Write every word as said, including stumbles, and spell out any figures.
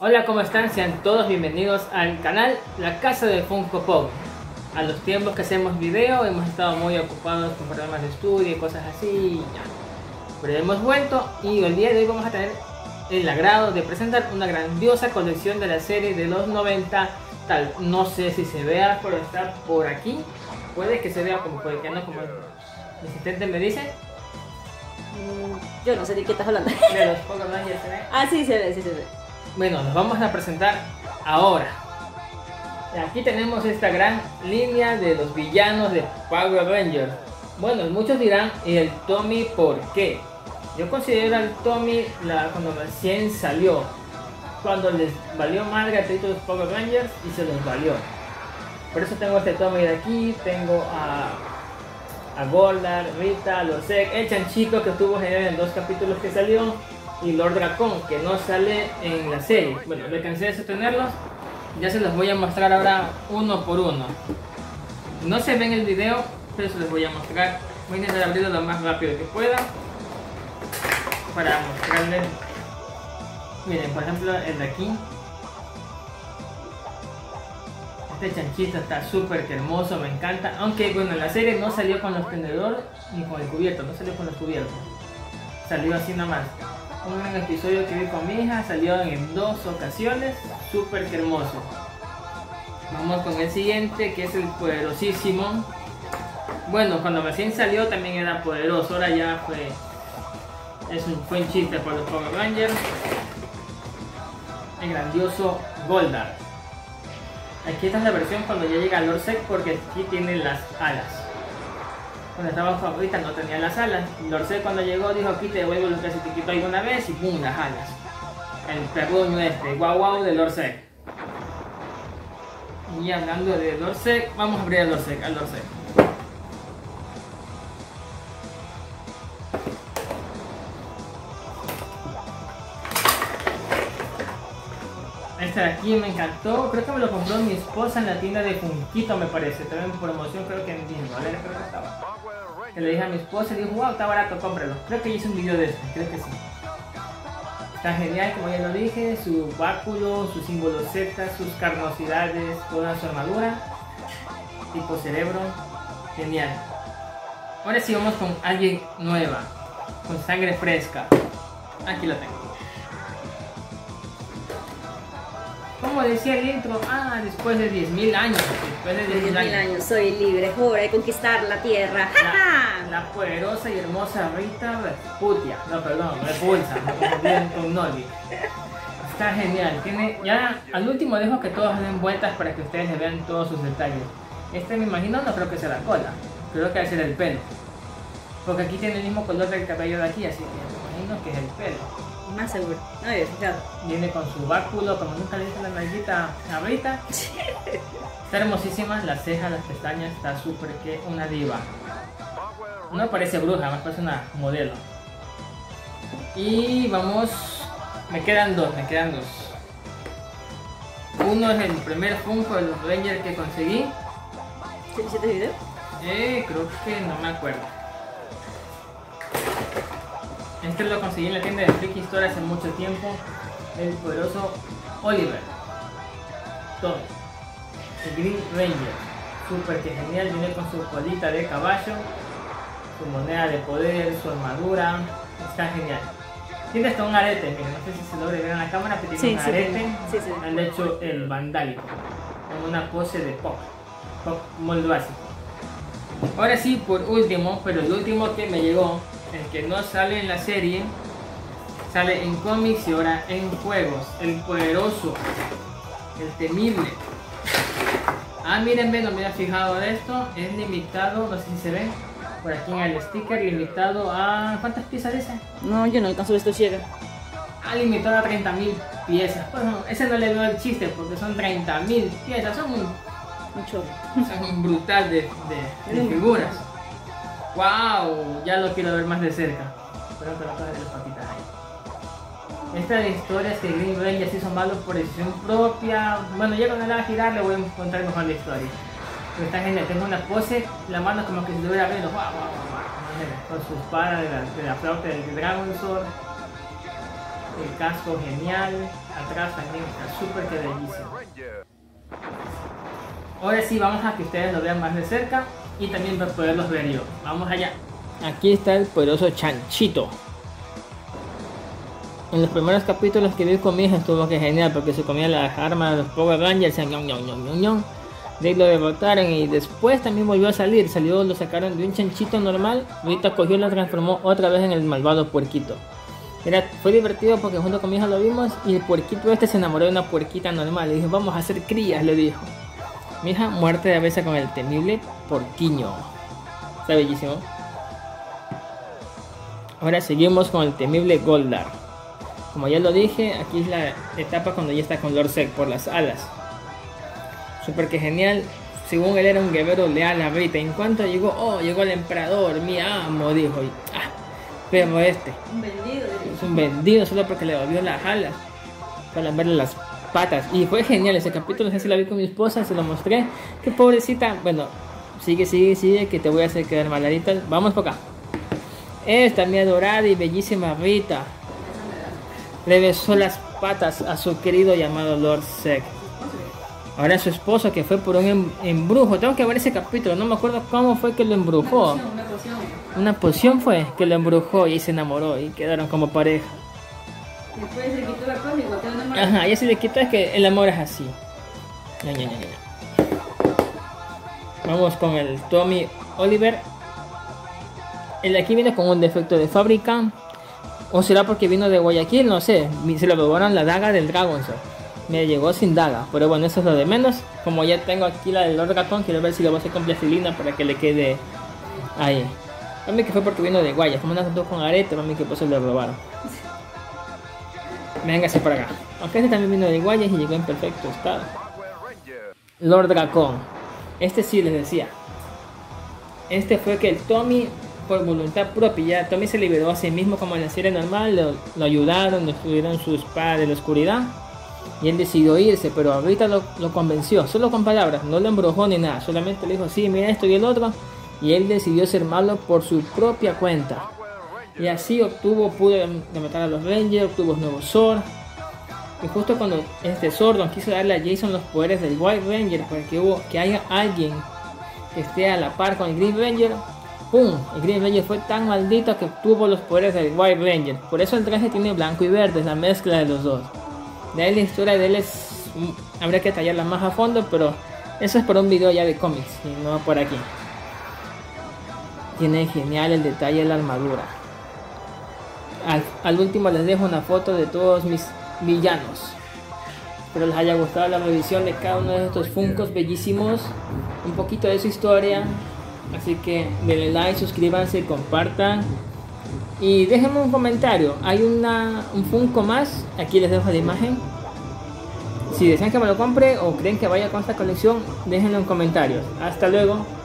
Hola, ¿cómo están? Sean todos bienvenidos al canal La Casa de Funko Pop. A los tiempos que hacemos video hemos estado muy ocupados con problemas de estudio y cosas así, ya. Pero hemos vuelto y el día de hoy vamos a tener el agrado de presentar una grandiosa colección de la serie de los noventa. Tal, no sé si se vea, pero está por aquí. Puede que se vea, como puede que no, como el asistente me dice. Mm, yo no sé de qué estás hablando. De los Power Rangers se ve. Ah, sí se ve, sí se ve. Bueno, nos vamos a presentar ahora. Aquí tenemos esta gran línea de los villanos de Power Rangers. Bueno, muchos dirán, ¿y el Tommy por qué? Yo considero al Tommy la, cuando recién salió, cuando les valió madre a todos los Power Rangers y se los valió. Por eso tengo este Tommy de aquí, tengo a, a Goldar, Rita, Losec, el chanchito que estuvo genial en dos capítulos que salió, y Lord Dracon, que no sale en la serie. Bueno, le cansé de sostenerlos, ya se los voy a mostrar ahora uno por uno. No se ve en el video, pero se los voy a mostrar. Voy a intentar abrirlo lo más rápido que pueda para mostrarles. Miren, por ejemplo, el de aquí. Este chanchito está súper hermoso, me encanta. Aunque bueno, en la serie no salió con los tenedores ni con el cubierto, no salió con los cubiertos. Salió así nada más. Un episodio que vi con mi hija, salió en dos ocasiones, súper hermoso. Vamos con el siguiente, que es el poderosísimo. Bueno, cuando recién salió también era poderoso, ahora ya fue, es un, fue un chiste para los Power Rangers. El grandioso Goldar. Aquí está la versión cuando ya llega Lord Zed, porque aquí tiene las alas. Cuando estaba favorita no tenía las alas. Lord Zed cuando llegó dijo, aquí te devuelvo lo que se te quitó alguna vez, y pum, las alas. El perruño este, guau guau de Lord Zed. Y hablando de Lord Zed, vamos a abrir a Lord Zed, a Lord Zed. Este de aquí me encantó, creo que me lo compró mi esposa en la tienda de Funquito, me parece. También por promoción, creo que en diez dólares creo que estaba. Que le dije a mi esposa y dijo, wow, está barato, cómpralo. Creo que hice un video de este, creo que sí. Está genial, como ya lo dije, su báculo, su símbolo Z, sus carnosidades, toda su armadura, tipo cerebro, genial. Ahora sí vamos con alguien nueva, con sangre fresca. Aquí lo tengo. Como decía el intro, ah, después de diez mil años, después de diez mil años, años, soy libre, es hora de conquistar la tierra. La, la poderosa y hermosa Rita Rasputia, no, perdón, Repulsa, me confundí con Nolly. Está genial, tiene, ya al último dejo que todos den vueltas para que ustedes le vean todos sus detalles. Este me imagino, no creo que sea la cola, creo que va a ser el pelo. Porque aquí tiene el mismo color del cabello de aquí, así que me imagino que es el pelo. Más seguro, no había fijado. Viene con su báculo, como nunca le dije la nalguita a Rita. Está hermosísima, las cejas, las pestañas, está súper que una diva. No parece bruja, más parece una modelo. Y vamos, me quedan dos, me quedan dos. Uno es el primer Funko de los Rangers que conseguí. ¿Sí hiciste video? Eh, creo que no me acuerdo. Este lo conseguí en la tienda de Freaky Store hace mucho tiempo. El poderoso Oliver Tom, el Green Ranger. Súper que genial, viene con su colita de caballo, su moneda de poder, su armadura. Está genial. Tiene hasta un arete, miren, no sé si se logra ver en la cámara, pero tiene sí, un sí, arete. Sí, sí. Han hecho el vandálico, con una pose de pop, pop muy básico. Ahora sí, por último, pero el último que me llegó, el que no sale en la serie, sale en cómics y ahora en juegos. El poderoso, el temible. Ah, miren, ven, no me había fijado de esto. Es limitado, no sé si se ve por aquí en el sticker, limitado a... ¿cuántas piezas dice? No, yo no alcanzo esto ciega. Ah, limitado a treinta mil piezas. Bueno, ese no le veo el chiste porque son treinta mil piezas, son un, Mucho. son un brutal de, de, de figuras. Wow, ya lo quiero ver más de cerca. Espero que no cojan las patitas ahí. Esta de historia es que Green Ranger se hizo malo por decisión propia. Bueno, ya cuando la va a girar le voy a contar mejor la historia. Pero está genial, tengo una pose, la mano como que se estuviera viendo. Wow, wow, wow, wow. Con su espada de la, de la flauta del Dragon Sword. el casco genial, atrás también está súper que bellísimo. Ahora sí, vamos a que ustedes lo vean más de cerca y también para poderlos ver yo. Vamos allá. Aquí está el poderoso Chanchito. En los primeros capítulos que vi con mi hija estuvo que genial porque se comía las armas de los Power Rangers, ñon, ñon, ñon, ñon, ñon. De ahí lo derrotaron y después también volvió a salir, salió, lo sacaron de un chanchito normal, ahorita cogió y lo transformó otra vez en el malvado puerquito. Era, fue divertido porque junto con mi hija lo vimos y el puerquito este se enamoró de una puerquita normal, le dijo vamos a hacer crías, le dijo. Mi hija muerte de cabeza con el temible porquiño. Está bellísimo. Ahora seguimos con el temible Goldar. Como ya lo dije, aquí es la etapa cuando ya está con Lord Zed por las alas. Súper que genial. Según él era un guerrero leal a Rita. En cuanto llegó, oh, llegó el emperador, mi amo, dijo. Y, ah, pero este Un vendido. es un vendido solo porque le volvió las alas para verle las patas. Y fue genial ese capítulo, así lo vi con mi esposa, se lo mostré. Qué pobrecita. Bueno, sigue, sigue, sigue, que te voy a hacer quedar maladita. Vamos por acá. Esta mi adorada y bellísima Rita le besó las patas a su querido llamado Lord Zed. Ahora su esposo que fue por un em embrujo. Tengo que ver ese capítulo, no me acuerdo cómo fue que lo embrujó. Una poción, una poción. Una poción fue que lo embrujó y se enamoró y quedaron como pareja. Después se le quitó la cosa y volteó una mano. Ajá, y se le quitó, es que el amor es así. Ña, Ña, Ña, Ña. Vamos con el Tommy Oliver. El de aquí viene con un defecto de fábrica. O será porque vino de Guayaquil, no sé. Se le robaron la daga del Dragon Sword. Me llegó sin daga, pero bueno, eso es lo de menos. Como ya tengo aquí la del Lord Dracon, quiero ver si lo voy a hacer con plastilina para que le quede ahí. Mami que fue porque vino de Guayas, como una dos con arete, mami que pues se lo robaron. Véngase por acá. Aunque este también vino de Guayas y llegó en perfecto estado. Lord Dracon. Este sí les decía. Este fue que el Tommy, por voluntad propia, ya Tommy se liberó a sí mismo como en la serie normal. Lo, lo ayudaron, destruyeron su espada de la oscuridad. Y él decidió irse, pero ahorita lo, lo convenció, solo con palabras, no lo embrujó ni nada, solamente le dijo, sí, mira esto y el otro, y él decidió ser malo por su propia cuenta. Y así obtuvo, pudo de matar a los Rangers, obtuvo nuevos Sword. Y justo cuando este Zordon quiso darle a Jason los poderes del White Ranger, para que, hubo, que haya alguien que esté a la par con el Green Ranger, ¡pum! El Green Ranger fue tan maldito que obtuvo los poderes del White Ranger. Por eso el traje tiene blanco y verde, es la mezcla de los dos. De ahí la historia de él es, habría que tallarla más a fondo, pero eso es por un video ya de cómics y no por aquí. Tiene genial el detalle de la armadura. Al, al último les dejo una foto de todos mis villanos. Espero les haya gustado la revisión de cada uno de estos Funkos bellísimos, un poquito de su historia. Así que denle like, suscríbanse, compartan. Y déjenme un comentario, hay una, un Funko más, aquí les dejo la imagen. Si desean que me lo compre o creen que vaya con esta colección, déjenlo en comentarios. Hasta luego.